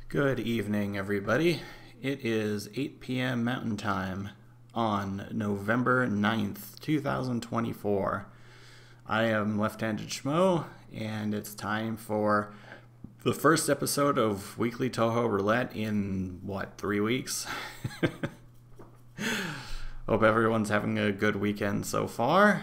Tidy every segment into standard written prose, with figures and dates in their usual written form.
Good evening, everybody. It is 8 p.m. Mountain Time on November 9th, 2024. I am Left-Handed Schmo, and it's time for the first episode of Weekly Touhou Roulette in, 3 weeks? Hope everyone's having a good weekend so far.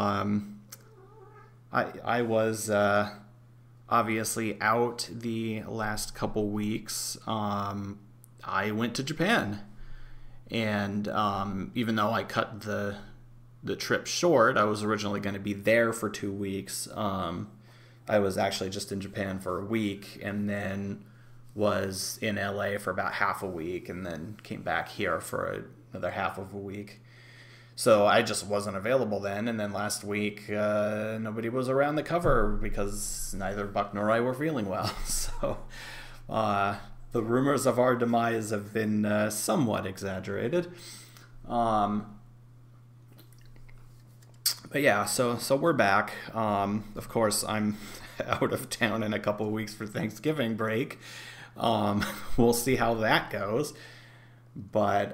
I was obviously out the last couple weeks. I went to Japan, and even though I cut the trip short, I was originally going to be there for 2 weeks. I was actually just in Japan for a week, and then was in LA for about half a week, and then came back here for another half of a week. So I just wasn't available then, and then last week nobody was around the cover because neither Buck nor I were feeling well. So the rumors of our demise have been somewhat exaggerated. But yeah, so we're back. Of course, I'm out of town in a couple of weeks for Thanksgiving break. We'll see how that goes. But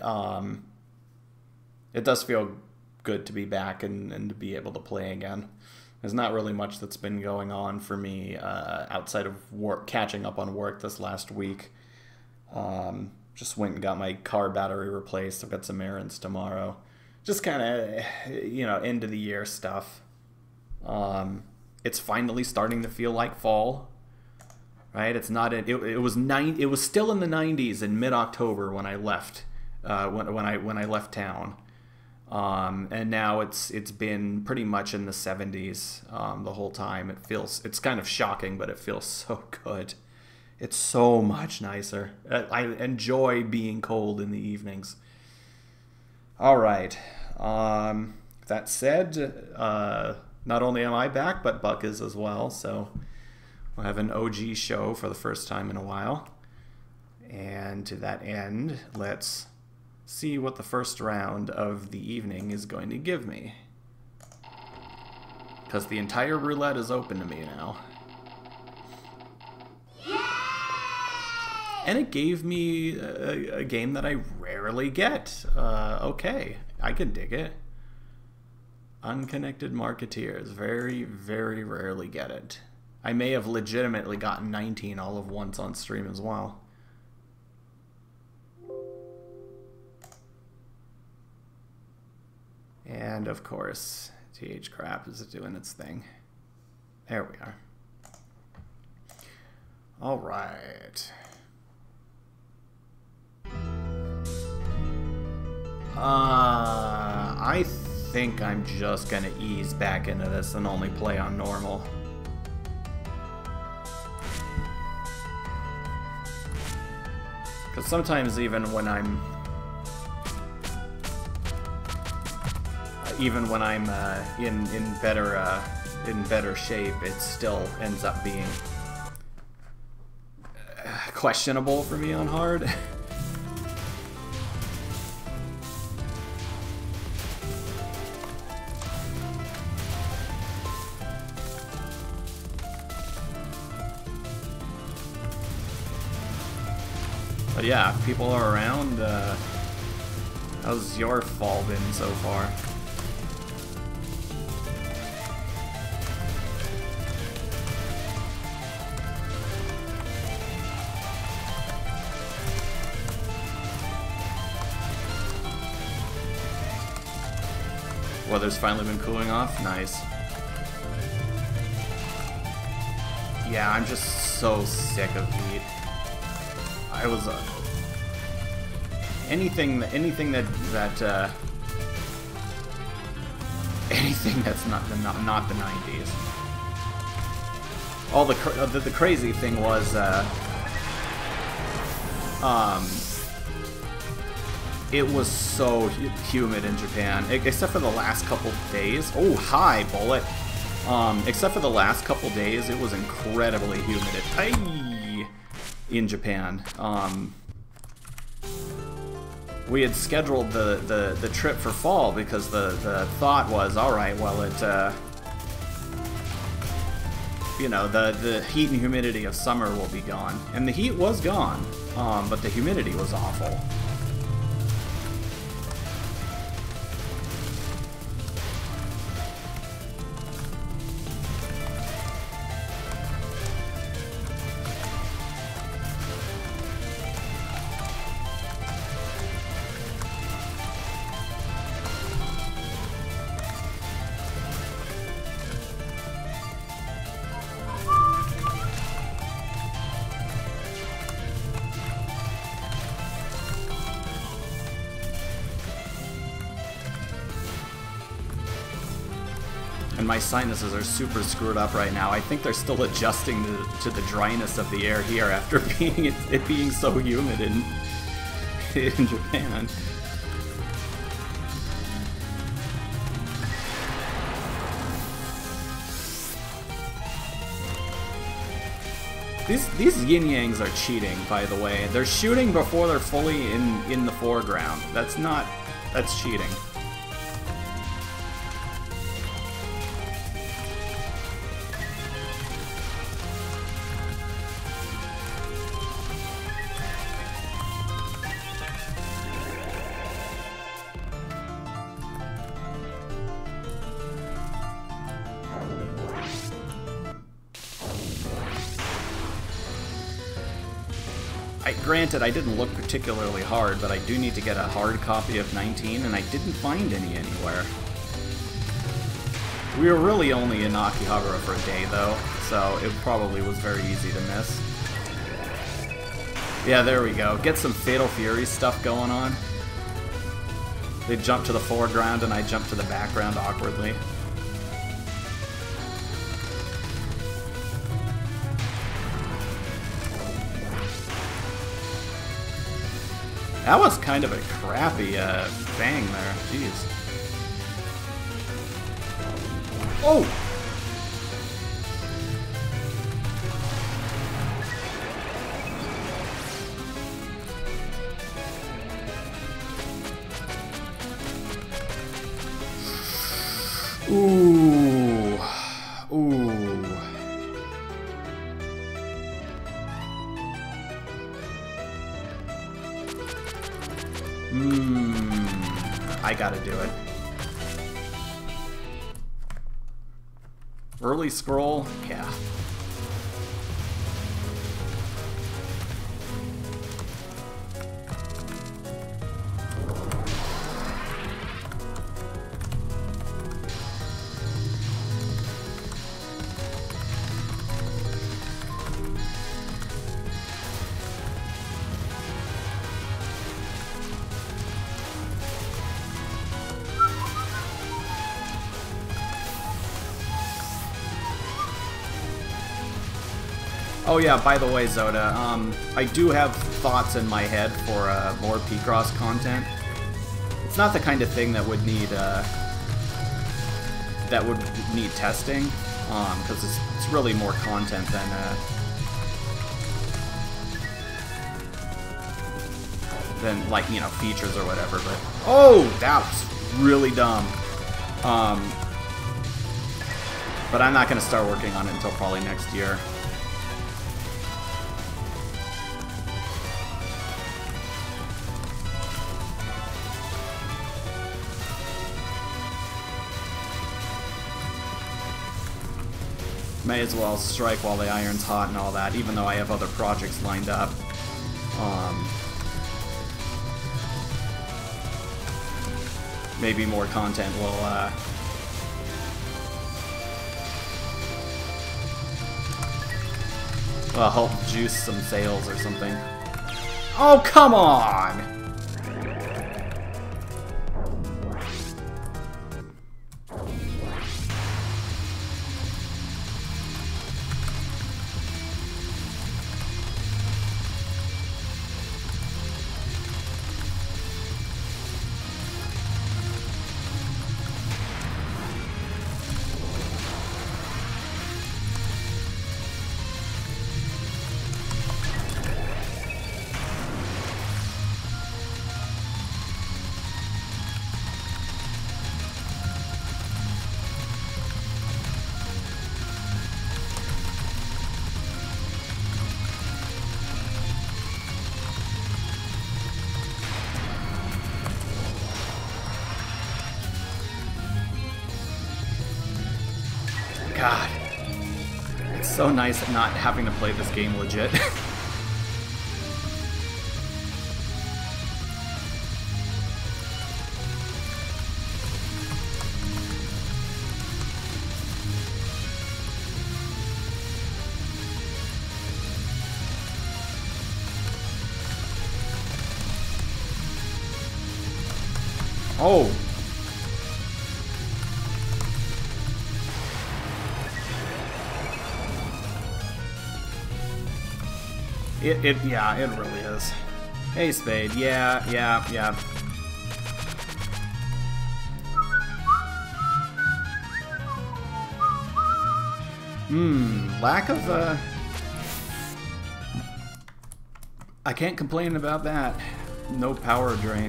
it does feel good to be back and to be able to play again. There's not really much that's been going on for me outside of work, catching up on work this last week. Just went and got my car battery replaced. I've got some errands tomorrow. Just kind of, end of the year stuff. It's finally starting to feel like fall, right? It's not. It was still in the 90s in mid-October when I left. When I left town, and now it's been pretty much in the 70s the whole time. It's kind of shocking, but it feels so good. It's so much nicer. I enjoy being cold in the evenings. All right. That said, not only am I back, but Buck is as well. So we'll have an OG show for the first time in a while. And to that end, let's see what the first round of the evening is going to give me. Because the entire roulette is open to me now. And it gave me a game that I rarely get. Okay, I can dig it. Unconnected Marketeers. Very, very rarely get it. I may have legitimately gotten 19 all of once on stream as well. And of course, TH Crap is doing its thing. There we are. All right. I think I'm just gonna ease back into this and only play on normal. Because sometimes even when I'm in better shape, it still ends up being questionable for me on hard. But yeah, if people are around, how's your fall been so far? Weather's finally been cooling off. Nice. Yeah, I'm just so sick of heat. I was anything that's not the 90s. All the crazy thing was it was so humid in Japan, except for the last couple days. Oh, hi, Bullet. Except for the last couple days, it was incredibly humid in Japan. We had scheduled the trip for fall because the thought was, all right, well, you know, the heat and humidity of summer will be gone. And the heat was gone, but the humidity was awful. And my sinuses are super screwed up right now. I think they're still adjusting to the dryness of the air here after it being so humid in Japan. These yin-yangs are cheating, by the way. They're shooting before they're fully in the foreground. That's cheating. Granted, I didn't look particularly hard, but I do need to get a hard copy of 19, and I didn't find any anywhere. We were really only in Akihabara for a day, though, so it probably was very easy to miss. Yeah, there we go. Get some Fatal Fury stuff going on. They jump to the foreground, and I jump to the background awkwardly. That was kind of a crappy bang there. Jeez. Oh! Ooh. Ooh. I gotta do it. Early scroll? Yeah. Oh yeah, by the way, Zoda, I do have thoughts in my head for more Picross content. It's not the kind of thing that would need testing, because it's really more content than like, you know, features or whatever. But oh, that was really dumb. But I'm not going to start working on it until probably next year. May as well strike while the iron's hot and all that, even though I have other projects lined up. Maybe more content will help juice some sales or something. Oh, come on! God. It's so nice not having to play this game legit. Oh! Yeah, it really is. Hey, Spade. Yeah. Lack of, I can't complain about that. No power drain.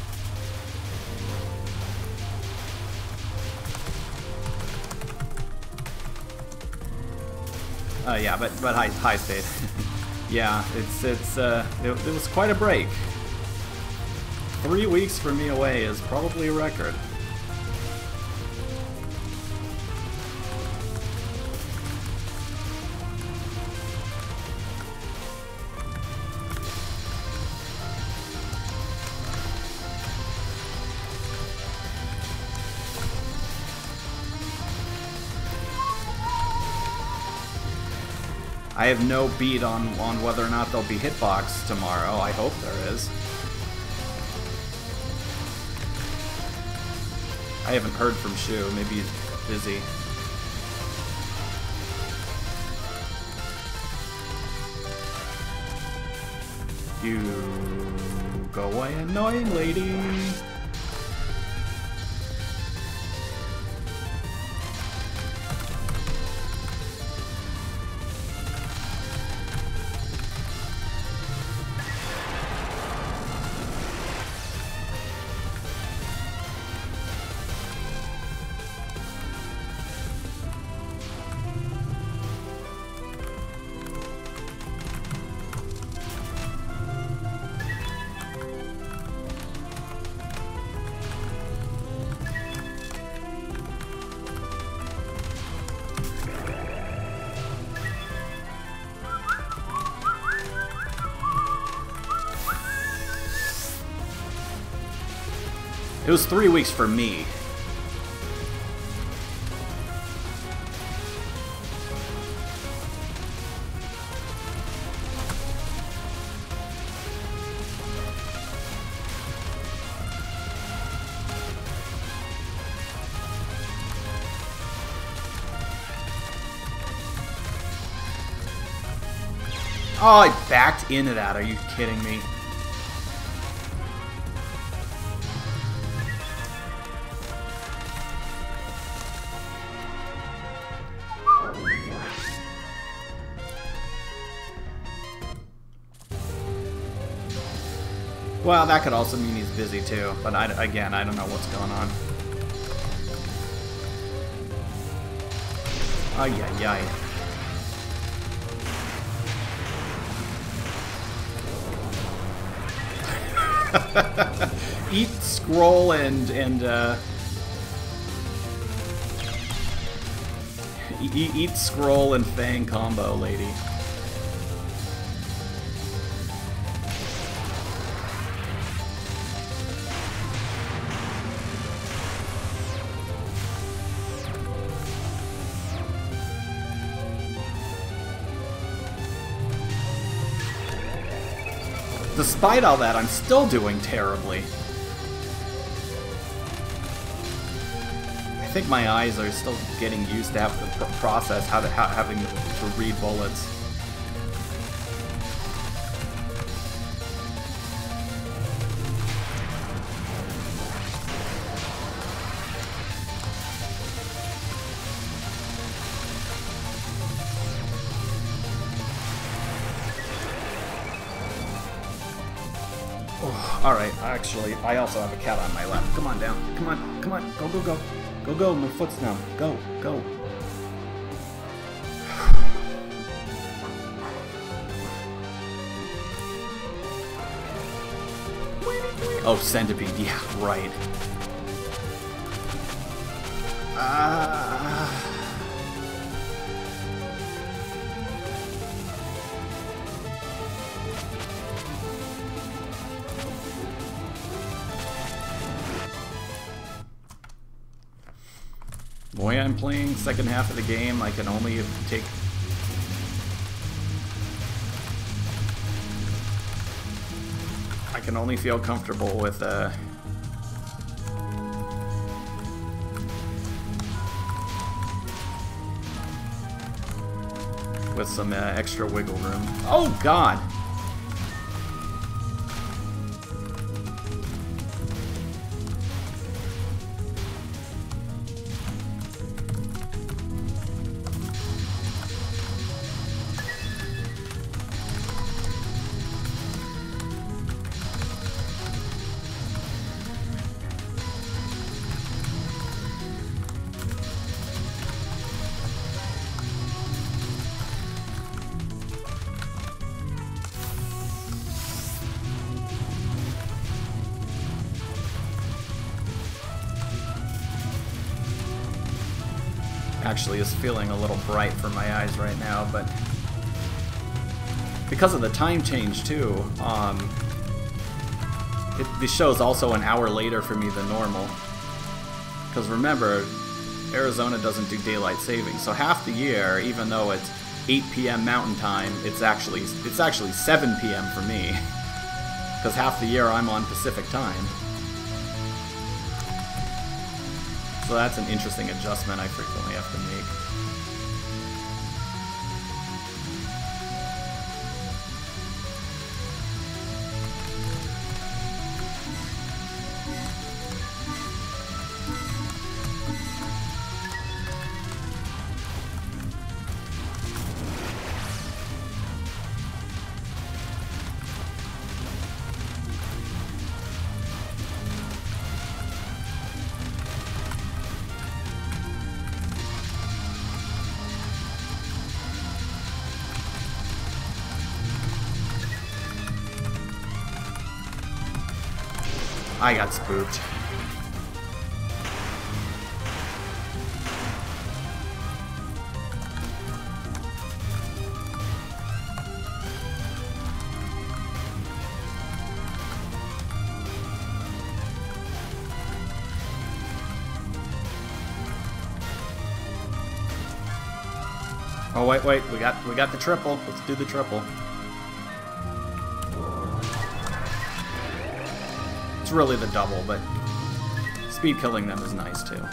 Yeah, but high Spade. Yeah, it was quite a break. 3 weeks for me away is probably a record. I have no beat on whether or not there'll be hitbox tomorrow. I hope there is. I haven't heard from Shu. Maybe he's busy. You go away, annoying lady. It was 3 weeks for me. Oh, I backed into that. Are you kidding me? Well, that could also mean he's busy too, but again, I don't know what's going on. Ay. Eat, scroll, and eat, scroll, and fang combo, lady. Despite all that, I'm still doing terribly. I think my eyes are still getting used to have the process, having to read bullets. Alright, actually, I also have a cat on my lap. Come on down. Come on. Go. Go, my foot's numb. Go. Oh, centipede. Yeah, right. The way I'm playing second half of the game, I can only take... I can only feel comfortable with some extra wiggle room. Oh God! Actually is feeling a little bright for my eyes right now, but because of the time change too, the show's also an hour later for me than normal. Because remember, Arizona doesn't do daylight saving, so half the year, even though it's 8 p.m. Mountain Time, it's actually 7 p.m. for me. Because half the year I'm on Pacific Time. So that's an interesting adjustment I frequently have to make. I got spooked. Oh wait, we got the triple. Let's do the triple. It's really the double, but speed killing them is nice too.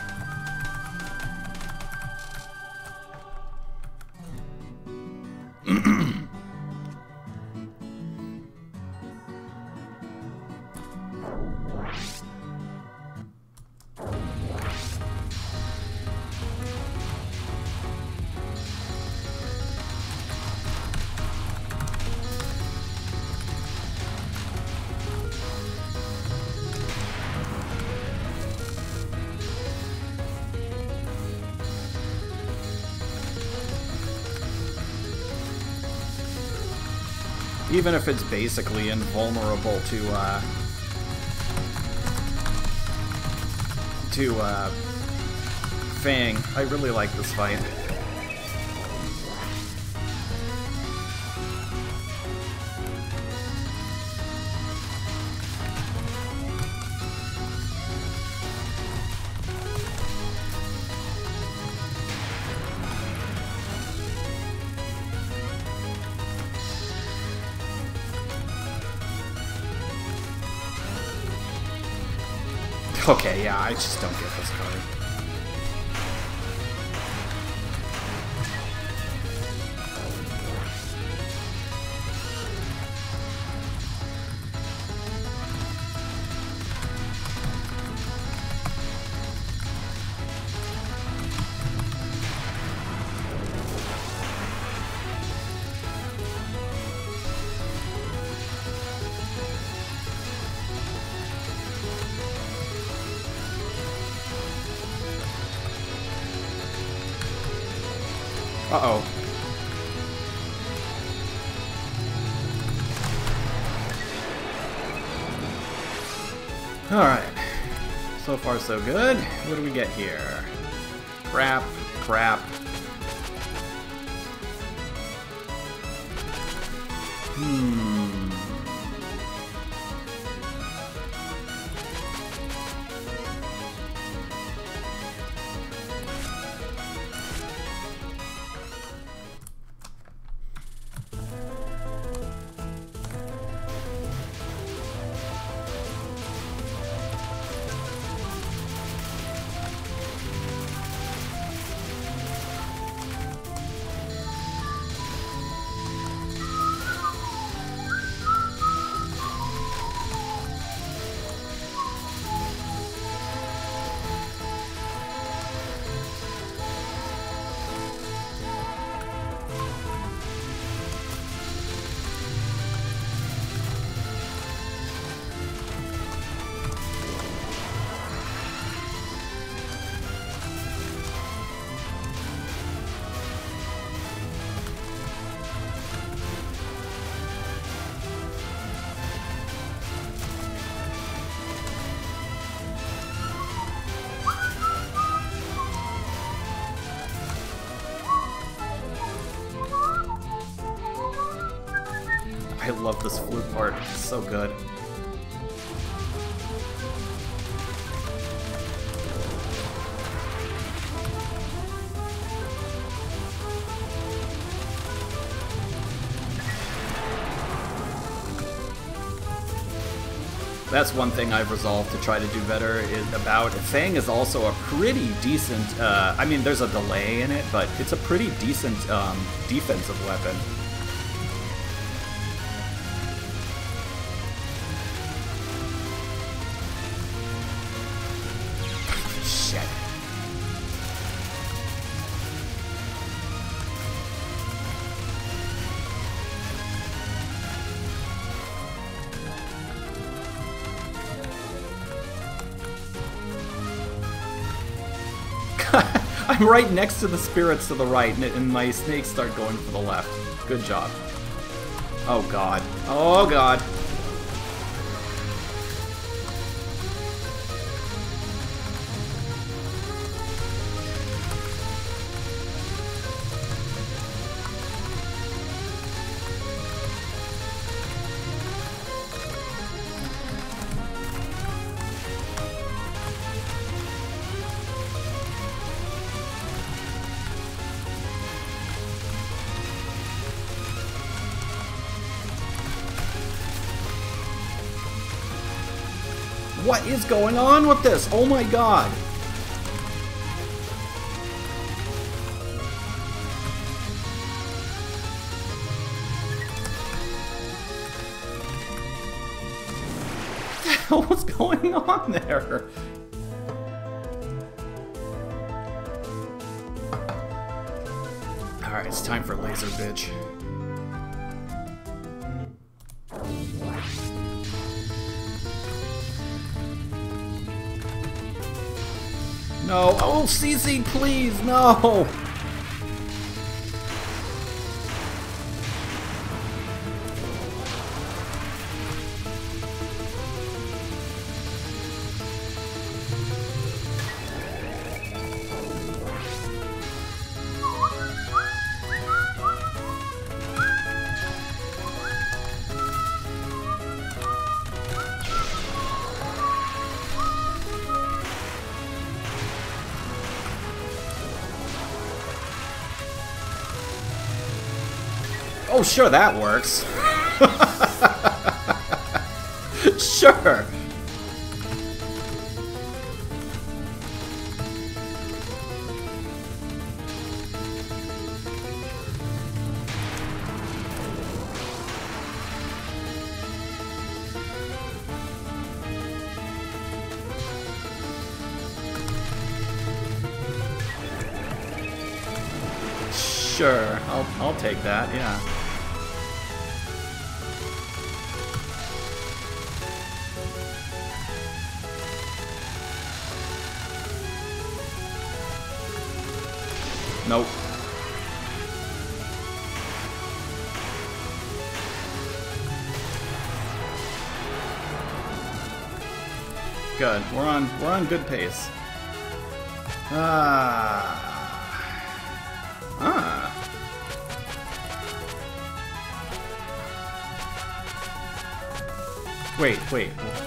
Even if it's basically invulnerable to Fang, I really like this fight. Okay, yeah, I just don't get this card. Uh-oh. Alright. So far, so good. What do we get here? Crap, crap. I love this flute part. It's so good. That's one thing I've resolved to try to do better is about. Fang is also a pretty decent, I mean, there's a delay in it, but it's a pretty decent defensive weapon. Shit. I'm right next to the spirits to the right, and my snakes start going for the left. Good job. Oh god. Oh god. What is going on with this? Oh my god. What the hell was going on there? Alright, it's time for laser bitch. No. Oh, CC, please, no! Oh, sure, that works. Sure. Sure, I'll take that, yeah. Nope. Good. We're on good pace. Wait.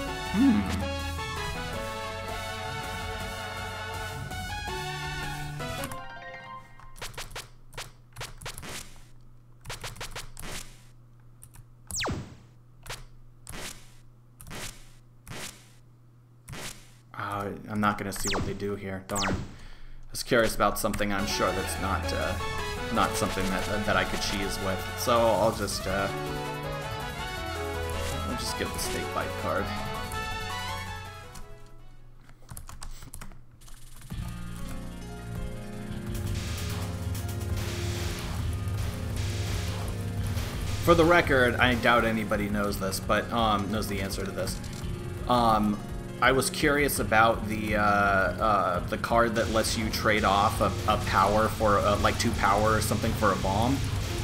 I'm not gonna see what they do here. Darn. I was curious about something. I'm sure that's not something that I could cheese with. So I'll just get the Snake Bite card. For the record, I doubt anybody knows this, but knows the answer to this. I was curious about the card that lets you trade off a power for like 2 power or something for a bomb.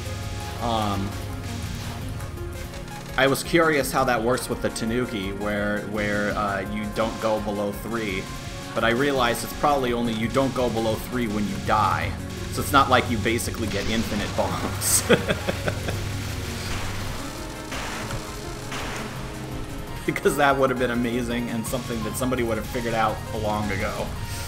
I was curious how that works with the Tanuki, where you don't go below 3, but I realized it's probably only you don't go below 3 when you die, so it's not like you basically get infinite bombs. because that would have been amazing and something that somebody would have figured out long ago.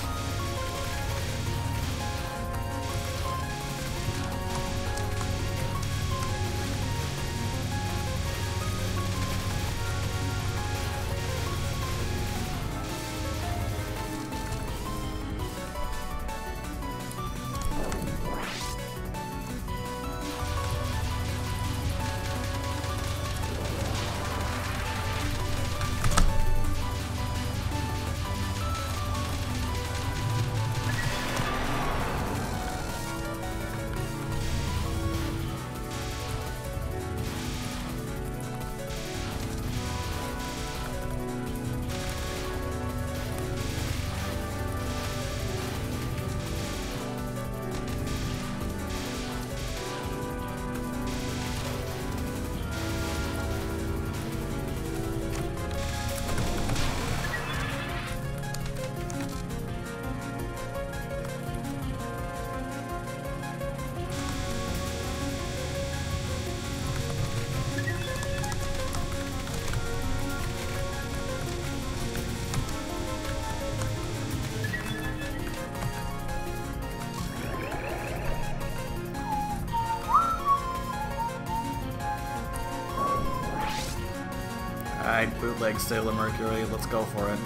Alright, bootleg Sailor Mercury, let's go for it.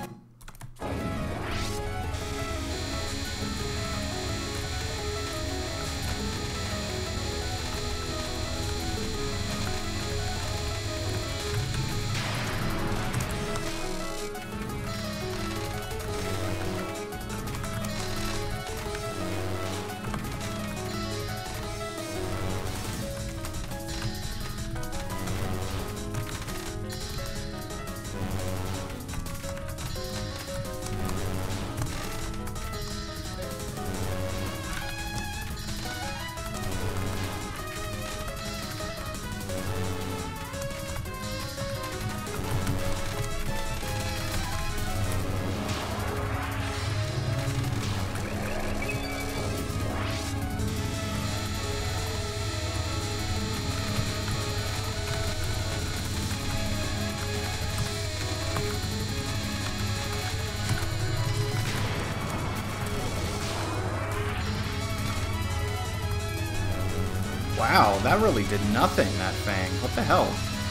Wow, that really did nothing, that Fang. What the hell?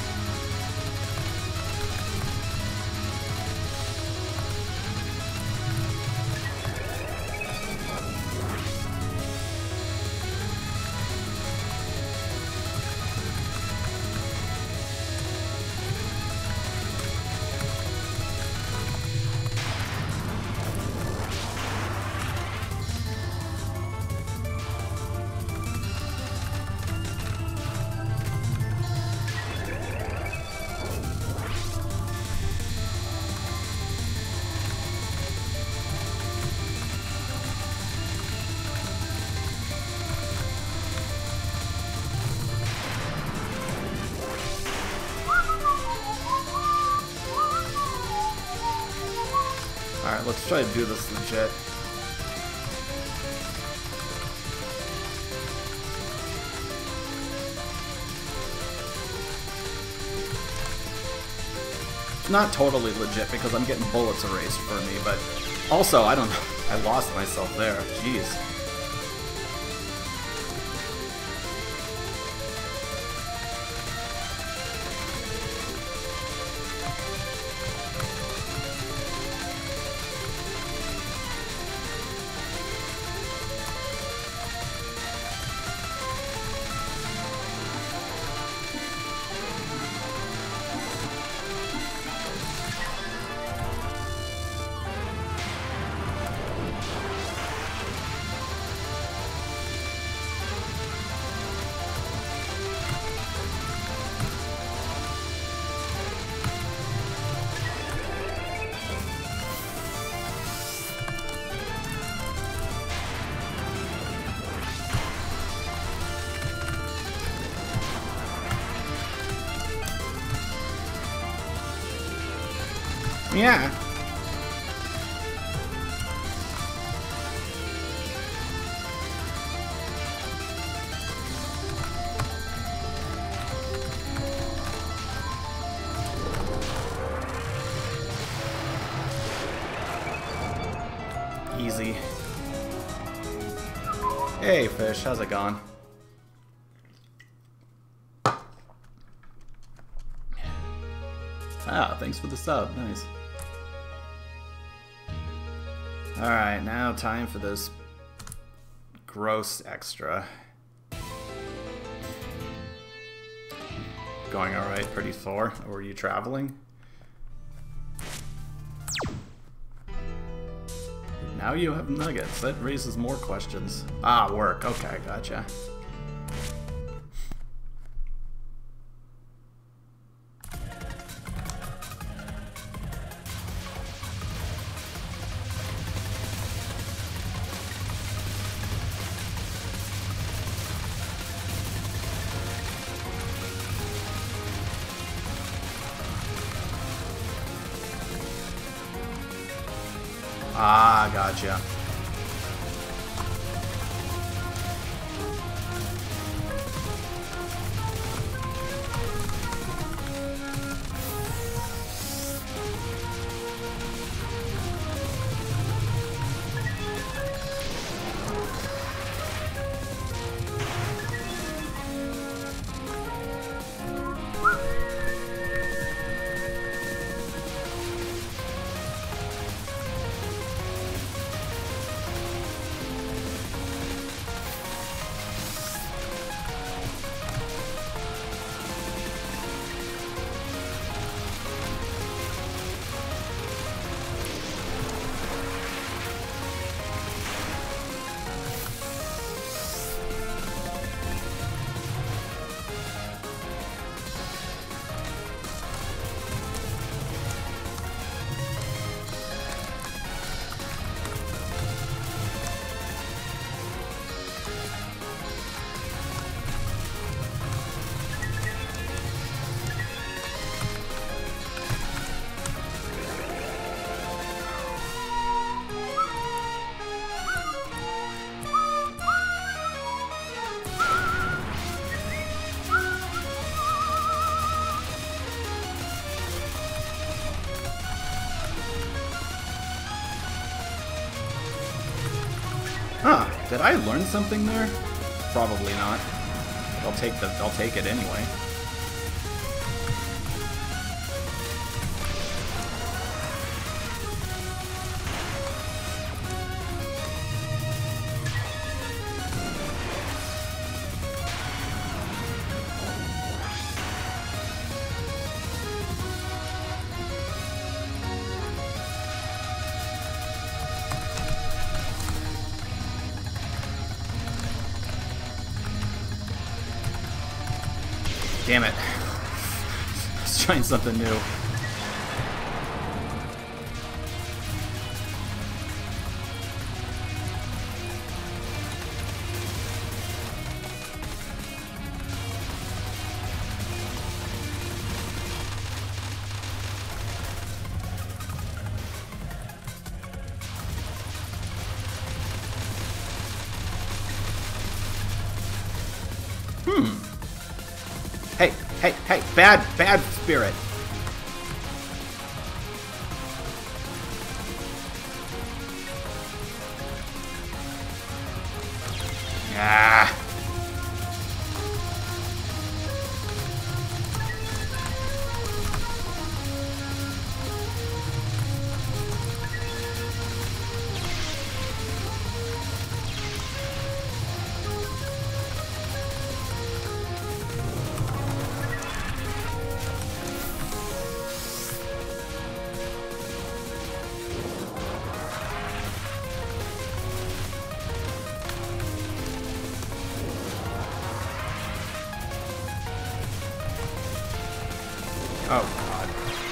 Alright, let's try to do this legit. It's not totally legit because I'm getting bullets erased for me, but also, I don't know, I lost myself there. Jeez. Yeah. Easy. Hey, fish. How's it going? Ah, thanks for the sub. Nice. Alright, now time for this gross extra. Going alright, pretty far. Or were you traveling? Now you have nuggets. That raises more questions. Ah, work. Okay, gotcha. Ah, gotcha. Huh, did I learn something there? Probably not. I'll take it anyway. Damn it. Let's try something new. Hey, bad spirit. Ah. Oh, God.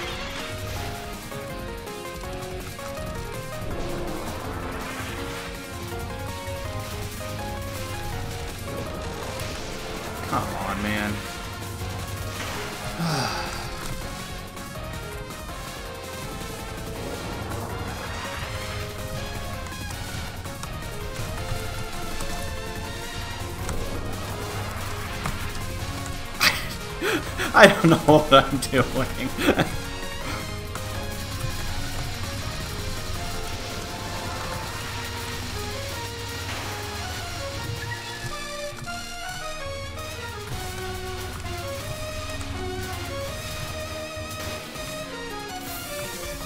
Come on, man. I don't know what I'm doing.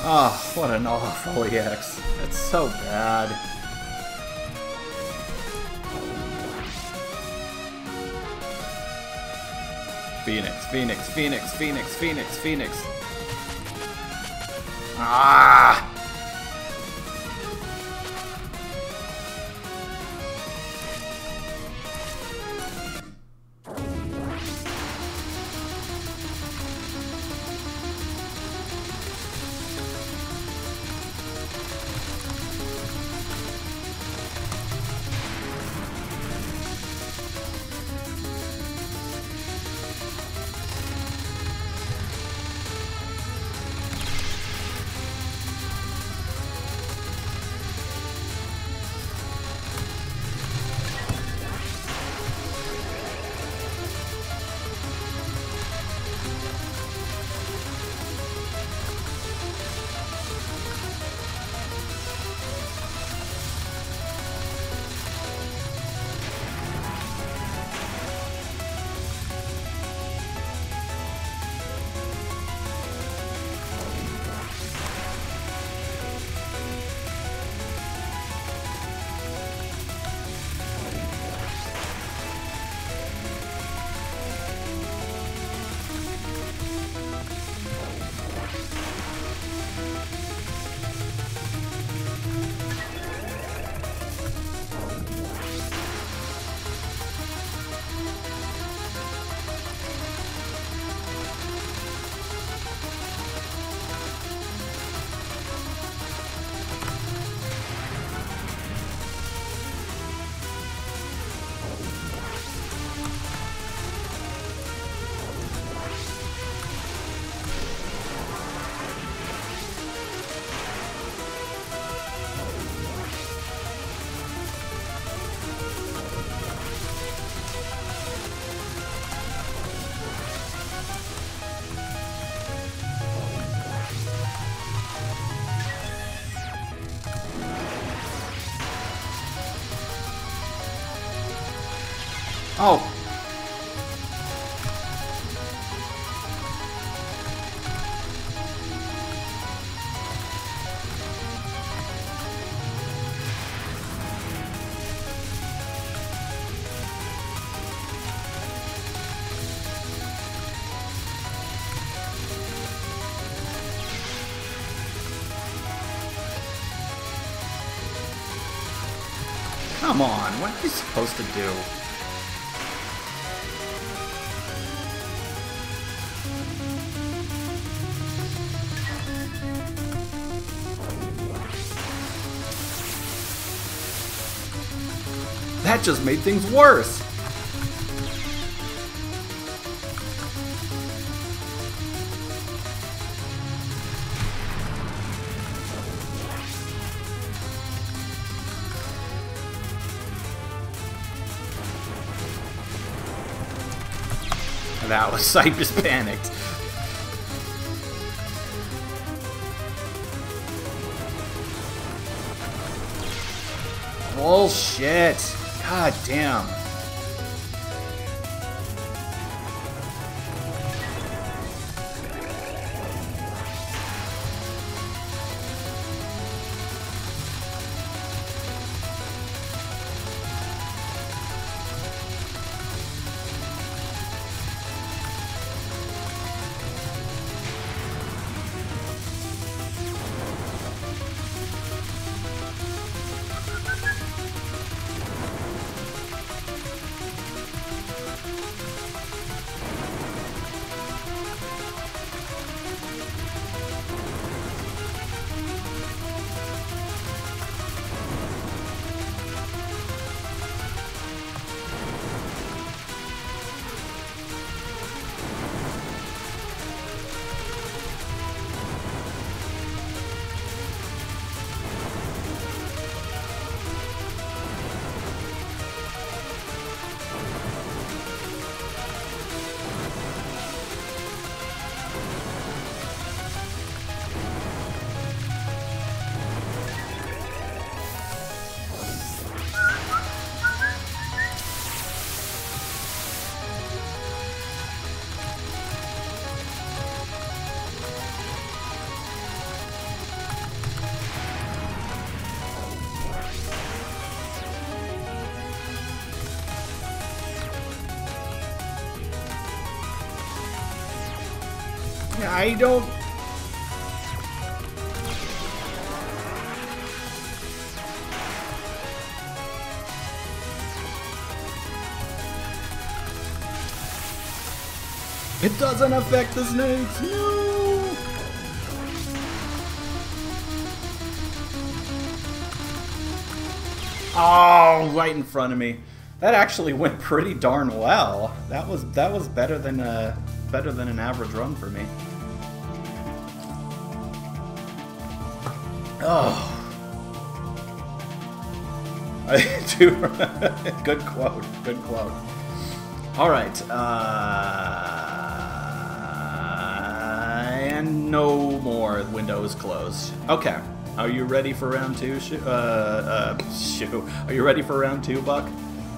Oh, what an awful EX. It's so bad. Phoenix, Phoenix, Phoenix, Phoenix, Phoenix, Phoenix. Ah! Oh! Come on, what are you supposed to do? That just made things worse! That was, I just panicked. Bullshit! God damn. I don't... It doesn't affect the snakes! No! Oh, right in front of me. That actually went pretty darn well. That was better than an average run for me. Oh. Good quote. Good quote. All right. And no more windows closed. Okay. Are you ready for round two? Are you ready for round two, Buck?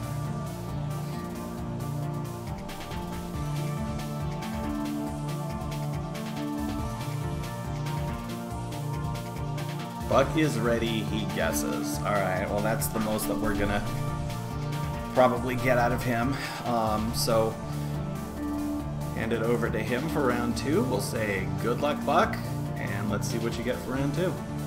Buck is ready, he guesses. Alright, well that's the most that we're gonna probably get out of him. So, hand it over to him for round two. We'll say good luck, Buck, and let's see what you get for round two.